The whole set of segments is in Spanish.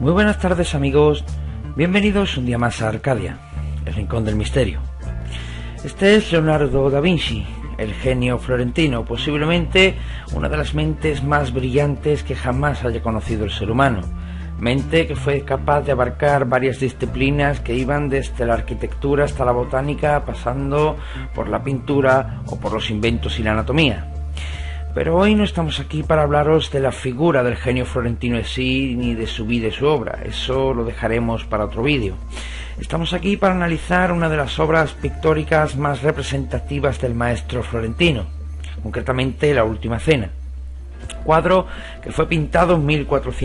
Muy buenas tardes, amigos, bienvenidos un día más a Arcadia, el rincón del misterio. Este es Leonardo da Vinci, el genio florentino, posiblemente una de las mentes más brillantes que jamás haya conocido el ser humano. Mente que fue capaz de abarcar varias disciplinas que iban desde la arquitectura hasta la botánica, pasando por la pintura o por los inventos y la anatomía. Pero hoy no estamos aquí para hablaros de la figura del genio florentino en sí, ni de su vida y su obra. Eso lo dejaremos para otro vídeo. Estamos aquí para analizar una de las obras pictóricas más representativas del maestro florentino, concretamente La Última Cena. Cuadro que fue pintado en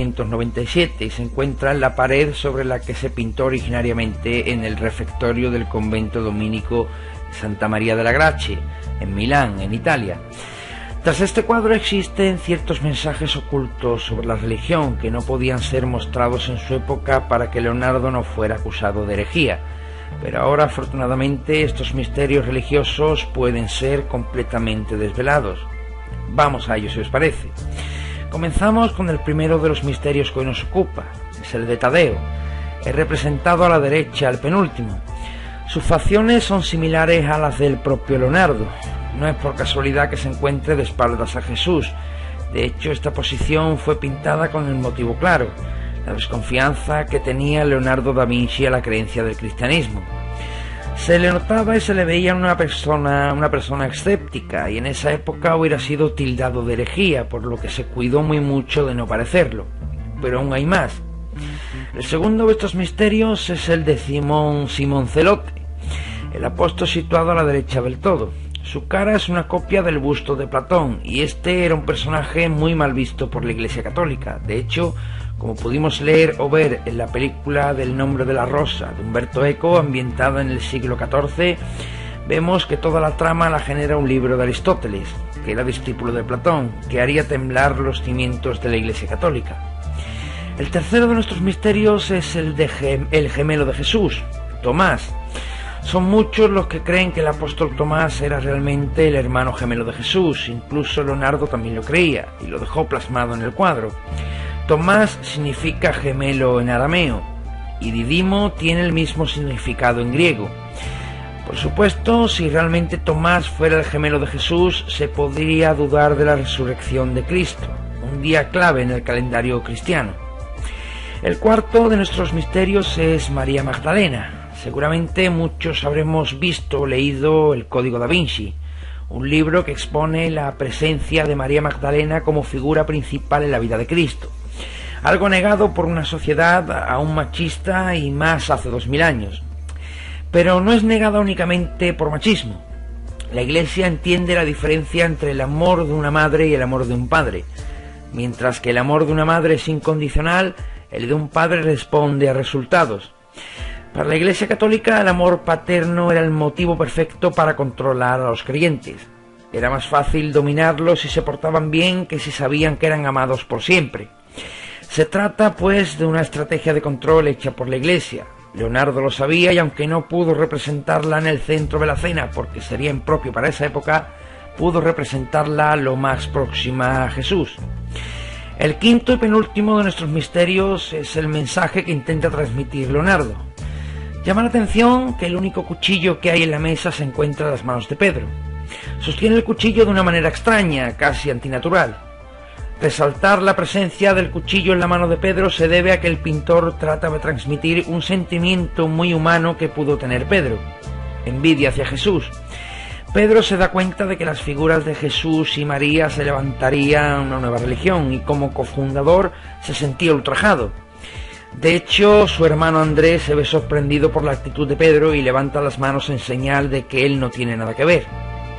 1497 y se encuentra en la pared sobre la que se pintó originariamente en el refectorio del convento dominico de Santa María della Grazie, en Milán, en Italia. Tras este cuadro existen ciertos mensajes ocultos sobre la religión que no podían ser mostrados en su época para que Leonardo no fuera acusado de herejía, pero ahora afortunadamente estos misterios religiosos pueden ser completamente desvelados. Vamos a ello si os parece. Comenzamos con el primero de los misterios que hoy nos ocupa, es el de Tadeo. Es representado a la derecha, el penúltimo. Sus facciones son similares a las del propio Leonardo. No es por casualidad que se encuentre de espaldas a Jesús. De hecho, esta posición fue pintada con el motivo claro, la desconfianza que tenía Leonardo da Vinci a la creencia del cristianismo. Se le notaba y se le veía una persona escéptica, y en esa época hubiera sido tildado de herejía, por lo que se cuidó muy mucho de no parecerlo. Pero aún hay más. El segundo de estos misterios es el de Simón Zelote, el apóstol situado a la derecha del todo. Su cara es una copia del busto de Platón, y este era un personaje muy mal visto por la Iglesia Católica. De hecho, como pudimos leer o ver en la película del Nombre de la Rosa de Umberto Eco, ambientada en el siglo XIV, vemos que toda la trama la genera un libro de Aristóteles, que era discípulo de Platón, que haría temblar los cimientos de la Iglesia Católica. El tercero de nuestros misterios es el gemelo de Jesús, Tomás. Son muchos los que creen que el apóstol Tomás era realmente el hermano gemelo de Jesús. Incluso Leonardo también lo creía y lo dejó plasmado en el cuadro. Tomás significa gemelo en arameo y Didimo tiene el mismo significado en griego. Por supuesto, si realmente Tomás fuera el gemelo de Jesús, se podría dudar de la resurrección de Cristo, un día clave en el calendario cristiano. El cuarto de nuestros misterios es María Magdalena. Seguramente muchos habremos visto o leído El Código da Vinci, un libro que expone la presencia de María Magdalena como figura principal en la vida de Cristo, algo negado por una sociedad aún machista y más hace 2000 años. Pero no es negada únicamente por machismo. La Iglesia entiende la diferencia entre el amor de una madre y el amor de un padre. Mientras que el amor de una madre es incondicional, el de un padre responde a resultados. Para la Iglesia Católica, el amor paterno era el motivo perfecto para controlar a los creyentes. Era más fácil dominarlos si se portaban bien que si sabían que eran amados por siempre. Se trata, pues, de una estrategia de control hecha por la Iglesia. Leonardo lo sabía y aunque no pudo representarla en el centro de la cena porque sería impropio para esa época, pudo representarla lo más próxima a Jesús. El quinto y penúltimo de nuestros misterios es el mensaje que intenta transmitir Leonardo. Llama la atención que el único cuchillo que hay en la mesa se encuentra en las manos de Pedro. Sostiene el cuchillo de una manera extraña, casi antinatural. Resaltar la presencia del cuchillo en la mano de Pedro se debe a que el pintor trata de transmitir un sentimiento muy humano que pudo tener Pedro: envidia hacia Jesús. Pedro se da cuenta de que las figuras de Jesús y María se levantarían una nueva religión y como cofundador se sentía ultrajado. De hecho, su hermano Andrés se ve sorprendido por la actitud de Pedro y levanta las manos en señal de que él no tiene nada que ver.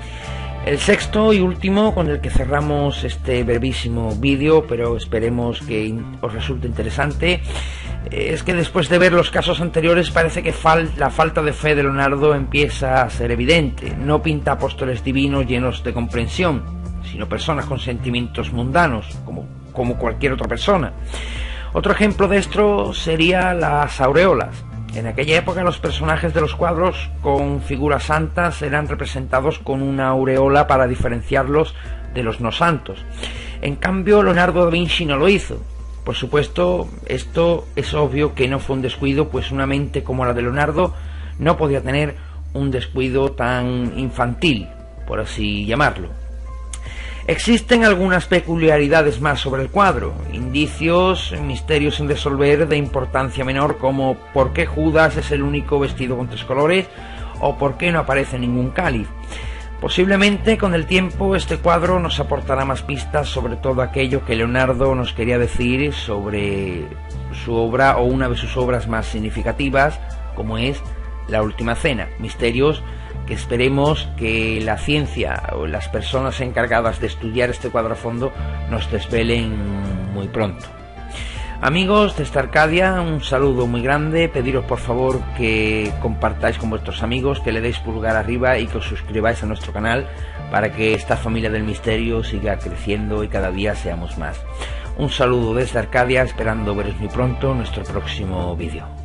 El sexto y último, con el que cerramos este brevísimo vídeo, pero esperemos que os resulte interesante, es que después de ver los casos anteriores parece que la falta de fe de Leonardo empieza a ser evidente. No pinta apóstoles divinos llenos de comprensión, sino personas con sentimientos mundanos, como cualquier otra persona. Otro ejemplo de esto sería las aureolas. En aquella época los personajes de los cuadros con figuras santas eran representados con una aureola para diferenciarlos de los no santos. En cambio, Leonardo da Vinci no lo hizo. Por supuesto, esto es obvio que no fue un descuido, pues una mente como la de Leonardo no podía tener un descuido tan infantil, por así llamarlo. Existen algunas peculiaridades más sobre el cuadro, indicios, misterios sin resolver de importancia menor, como por qué Judas es el único vestido con 3 colores o por qué no aparece ningún cáliz. Posiblemente con el tiempo este cuadro nos aportará más pistas sobre todo aquello que Leonardo nos quería decir sobre su obra o una de sus obras más significativas, como es La Última Cena, misterios que esperemos que la ciencia o las personas encargadas de estudiar este cuadro a fondo nos desvelen muy pronto. Amigos de esta Arcadia, un saludo muy grande, pediros por favor que compartáis con vuestros amigos, que le deis pulgar arriba y que os suscribáis a nuestro canal para que esta familia del misterio siga creciendo y cada día seamos más. Un saludo desde Arcadia, esperando veros muy pronto en nuestro próximo vídeo.